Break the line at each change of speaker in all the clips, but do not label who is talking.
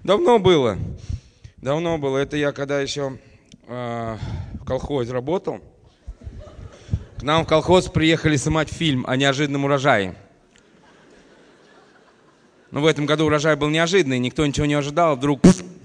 Давно было. Давно было. Это я когда еще в колхозе работал. К нам в колхоз приехали снимать фильм о неожиданном урожае. Но в этом году урожай был неожиданный, никто ничего не ожидал, вдруг...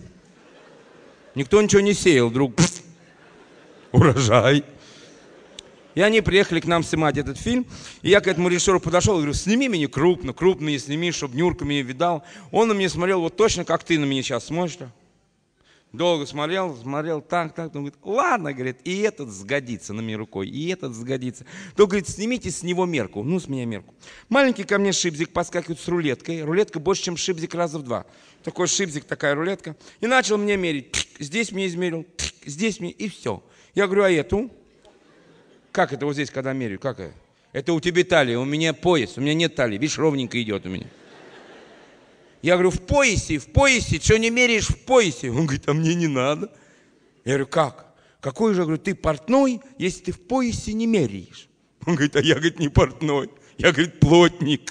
Никто ничего не сеял, вдруг... Урожай. И они приехали к нам снимать этот фильм. И я к этому режиссеру подошел и говорю: сними меня крупно, крупно сними, чтобы Нюрка меня видал. Он на меня смотрел вот точно, как ты на меня сейчас смотришь. Долго смотрел, так. Он говорит: ладно, говорит, и этот сгодится на меня рукой, и этот сгодится. То, говорит, снимите с него мерку. Ну, с меня мерку. Маленький ко мне шипзик подскакивает с рулеткой. Рулетка больше, чем шипзик раза в 2. Такой шипзик, такая рулетка. И начал мне мерить. Здесь мне измерил, здесь мне, и все. Я говорю: а эту? Как это вот здесь, когда меряю? Как это? Это у тебя талия, у меня пояс, у меня нет талии. Видишь, ровненько идет у меня. Я говорю: в поясе, что не меряешь в поясе? Он говорит: а мне не надо. Я говорю: как? Какой же, говорю, ты портной, если ты в поясе не меряешь? Он говорит: а я, говорит, не портной, я, говорит, плотник.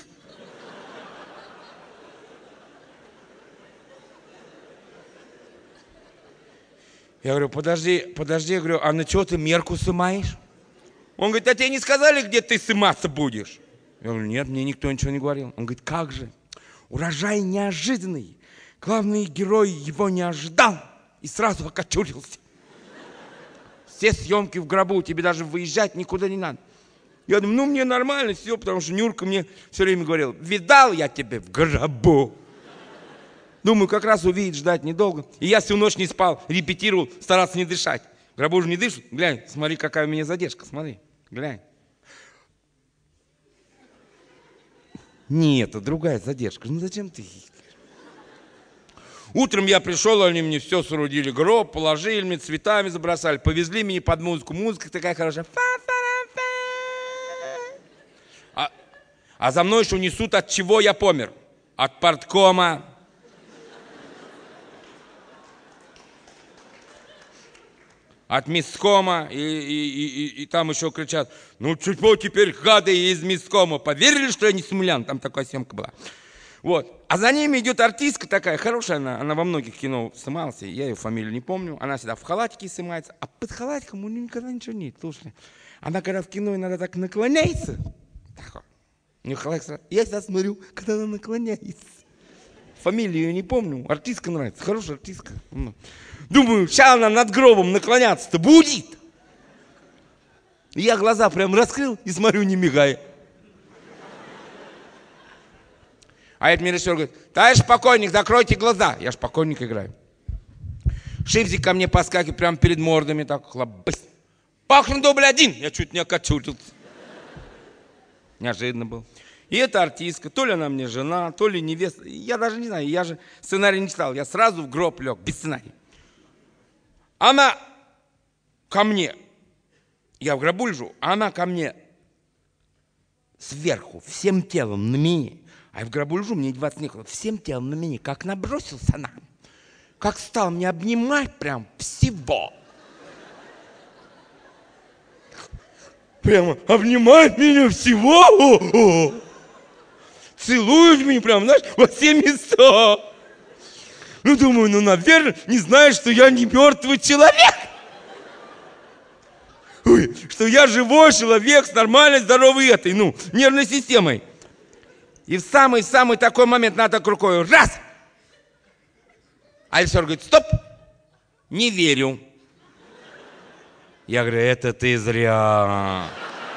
Я говорю: подожди, я говорю, а на что ты мерку сымаешь? Он говорит: а тебе не сказали, где ты сыматься будешь? Я говорю: нет, мне никто ничего не говорил. Он говорит: как же? Урожай неожиданный. Главный герой его не ожидал и сразу окочурился. Все съемки в гробу, тебе даже выезжать никуда не надо. Я думаю, ну мне нормально все, потому что Нюрка мне все время говорил: видал я тебя в гробу. Думаю, как раз увидеть, ждать недолго. И я всю ночь не спал, репетировал, старался не дышать. В гробу же не дышит. Глянь, смотри, какая у меня задержка, смотри, глянь. Нет, это другая задержка. Ну зачем ты? Утром я пришел, они мне все соорудили, гроб, положили, мне цветами забросали, повезли меня под музыку. Музыка такая хорошая. А за мной еще несут, от чего я помер. От парткома. От мискома, и там еще кричат: ну чего теперь гады из мискома? Поверили, что я не симулянт? Там такая съемка была. Вот. А за ними идет артистка такая, хорошая она во многих кино снималась, я ее фамилию не помню. Она всегда в халатике снимается, а под халатиком у нее никогда ничего нет. Слушай, она когда в кино иногда так наклоняется, так, у нее халатик, я всегда смотрю, когда она наклоняется. Фамилию ее не помню, артистка нравится, хорошая артистка. Думаю, сейчас она над гробом наклоняться-то будет. Я глаза прям раскрыл и смотрю, не мигая. А этот мне режиссер говорит: товарищ покойник, закройте глаза. Я ж покойник играю. Шипзик ко мне поскакивает прямо перед мордами, так хлобысь. Пахнет дубль 1. Я чуть не окочурился. Неожиданно был. И эта артистка, то ли она мне жена, то ли невеста. Я даже не знаю, я же сценарий не читал. Я сразу в гроб лег, без сценария. Она ко мне, я в гробу лежу, а она ко мне сверху, всем телом на меня. А я в гробу лежу, мне 20 некуда, всем телом на меня. Как набросился она, как стал меня обнимать прям всего. Прямо обнимает меня всего. Целует меня прям, знаешь, во все места. Ну, думаю, ну, наверное, не знает, что я не мертвый человек. Ой, что я живой человек с нормальной, здоровой нервной системой. И в самый такой момент надо так рукой раз. А режиссер говорит: стоп, не верю. Я говорю: это ты зря.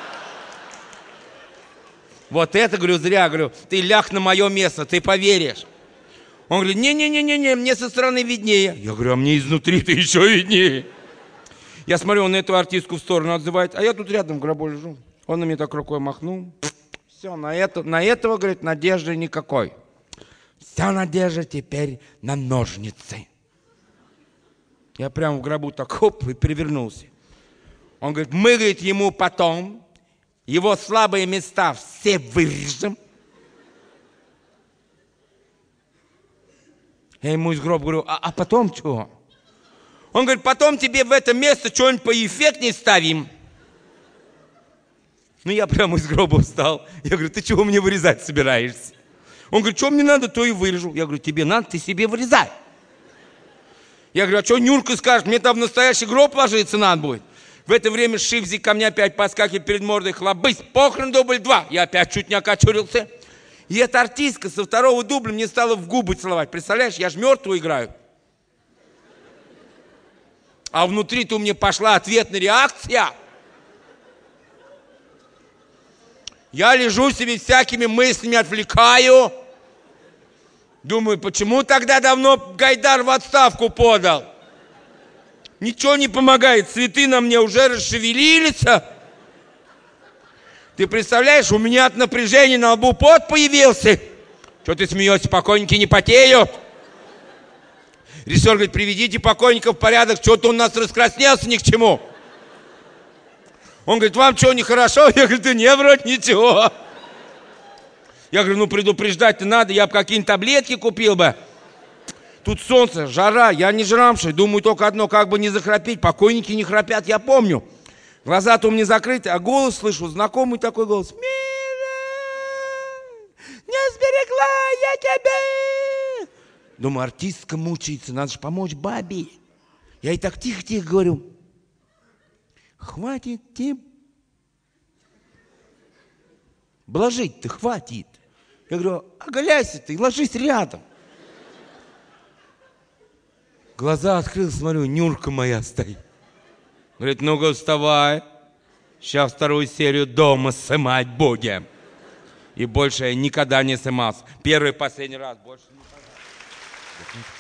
Вот это, говорю, зря, говорю, ты ляг на мое место, ты поверишь. Он говорит: не-не-не, мне со стороны виднее. Я говорю: а мне изнутри-то еще виднее. Я смотрю, он эту артистку в сторону отзывает, а я тут рядом в гробу лежу. Он на меня так рукой махнул. Все, на этого, говорит, надежды никакой. Вся надежда теперь на ножницы. Я прямо в гробу так хоп и перевернулся. Он говорит: мы, говорит, ему потом его слабые места все вырежем. Я ему из гроба говорю: а потом что? Он говорит: потом тебе в это место что-нибудь поэффектнее ставим. Ну, я прямо из гроба встал. Я говорю: ты чего мне вырезать собираешься? Он говорит: что мне надо, то и вырежу. Я говорю: тебе надо, ты себе вырезай. Я говорю, а что Нюрка скажет? Мне там в настоящий гроб ложиться надо будет. В это время Шивзик ко мне опять подскакивает перед мордой, хлобысь, похрен дубль 2. Я опять чуть не окочурился. И эта артистка со второго дубля мне стала в губы целовать. Представляешь, я же мертвую играю. А внутри-то у меня пошла ответная реакция. Я лежу себе всякими мыслями, отвлекаю. Думаю, почему тогда давно Гайдар в отставку подал? Ничего не помогает, цветы на мне уже расшевелились. Ты представляешь, у меня от напряжения на лбу пот появился. Что ты смеешься, покойники не потеют? Режиссер говорит, приведите покойников в порядок, что-то он у нас раскраснелся ни к чему. Он говорит, вам что, нехорошо? Я говорю, да не, вроде ничего. Я говорю, ну предупреждать-то надо, я бы какие-нибудь таблетки купил бы. Тут солнце, жара, я не жрамший, думаю только одно, как бы не захрапеть. Покойники не храпят, я помню. Глаза-то у меня закрыты, а голос слышу, знакомый такой голос. Мира, не сберегла я тебя. Думаю, артистка мучается, надо же помочь бабе. Я ей так тихо-тихо говорю, хватит тебе. Блажить-то хватит. Я говорю, оголяйся ты, ложись рядом. Глаза открыл, смотрю, Нюрка моя стоит. Говорит, ну-ка вставай. Сейчас вторую серию дома снимать будем. И больше я никогда не снимался. Первый и последний раз, больше никогда.